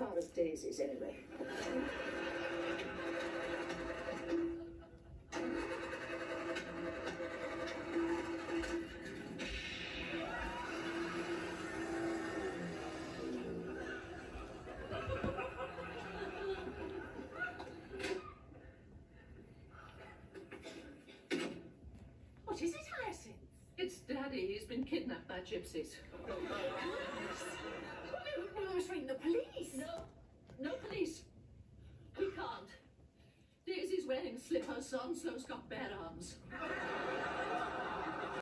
far as Daisy's, anyway. What is it, Hyacinth? It's Daddy. He's been kidnapped by gypsies. We must ring the police. No police. We can't. Daisy's wearing slippers, so Onslow's got bare arms.